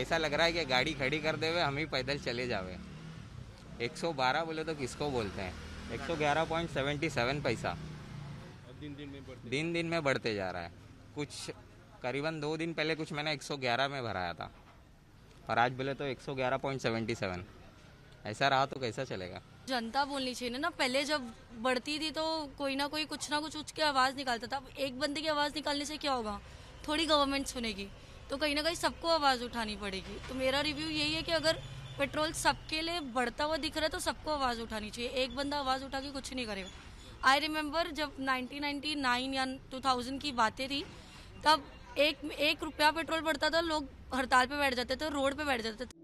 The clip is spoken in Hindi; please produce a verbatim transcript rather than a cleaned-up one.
ऐसा लग रहा है कि गाड़ी खड़ी कर देवे, हम ही पैदल चले जावे। एक सौ बारह बोले तो किसको बोलते हैं। एक सौ ग्यारह पॉइंट सेवेंटी सेवन पैसा दिन दिन में बढ़ते दिन दिन में बढ़ते जा रहा है। कुछ करीबन दो दिन पहले कुछ मैंने एक सौ ग्यारह में भराया था, और आज बोले तो एक सौ ग्यारह पॉइंट सेवेंटी सेवन। ऐसा रहा तो कैसा चलेगा। जनता बोलनी चाहिए ना, पहले जब बढ़ती थी तो कोई ना कोई कुछ ना कुछ उठ के आवाज निकालता था। अब एक बंदे की आवाज निकालने से क्या होगा, थोड़ी गवर्नमेंट सुनेगी, तो कहीं ना कहीं सबको आवाज उठानी पड़ेगी। तो मेरा रिव्यू यही है कि अगर पेट्रोल सबके लिए बढ़ता हुआ दिख रहा है तो सबको आवाज उठानी चाहिए। एक बंदा आवाज उठा के कुछ नहीं करेगा। आई रिमेम्बर जब नाइनटीन नाइंटी नाइन या टू थाउजेंड की बातें थी, तब एक एक रुपया पेट्रोल बढ़ता था, लोग हड़ताल पे बैठ जाते थे, रोड पे बैठ जाते थे।